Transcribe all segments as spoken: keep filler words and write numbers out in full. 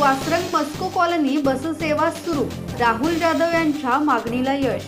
वासरंग Masko colony बससेवा सुरू, राहुल जाधव यांच्या मागणीला यश।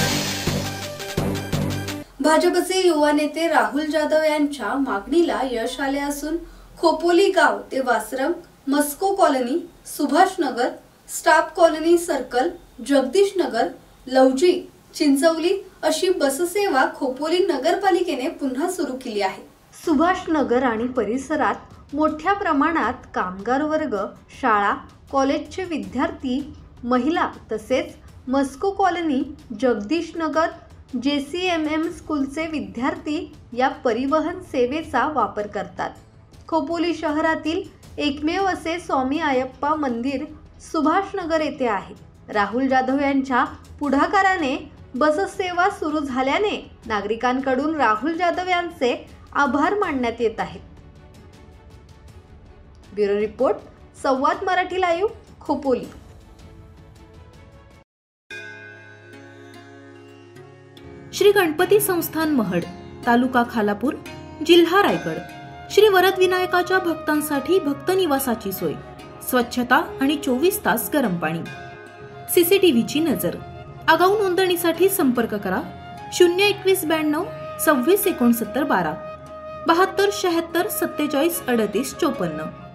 भाजपचे युवा नेते राहुल जाधव यांच्या मागणीला यश आले असून खोपोली गाव ते Vasrang Masko colony, Subhash Nagar, staff colony circle, Jagdish Nagar, Lavji, Chinchvali अशी बससेवा खोपोली नगरपालिकेने पुन्हा सुरू केली आहे। सुभाष नगर आणि परिसरात मोठ्या प्रमाणात कामगार वर्ग, शाळा, कॉलेजचे विद्यार्थी, महिला तसेच मस्को कॉलनी, जगदीश नगर, जे सी एम एम स्कूलचे विद्यार्थी या परिवहन सेवेचा वापर करतात। खोपोली शहरातील एकमेव असे स्वामी अयप्पा मंदिर सुभाष नगर येथे आहे। राहुल जाधव यांच्या पुढाकाराने बससेवा सुरू झाल्याने नागरिकांकडून राहुल जाधव यांचे आभार मानण्यात येत आहेत। Bureau report, Samvad Marathi live, Khopoli. Shri Ganpati Sansthan Mahad, तालुका खालापूर, जिल्हा रायगड। श्री वरद विनायकाच्या भक्तांसाठी भक्त निवासाची सोय, स्वच्छता आणि चोवीस तास गरम पाणी, सीसीटीव्हीची नजर। आगाऊ नोंदणीसाठी संपर्क करा शून्य एकवीस ब्याण्णव सव्वीस एकोणसत्तर बारा, बहात्तर शहात्तर सत्तेचाळीस अडतीस चोपन्न।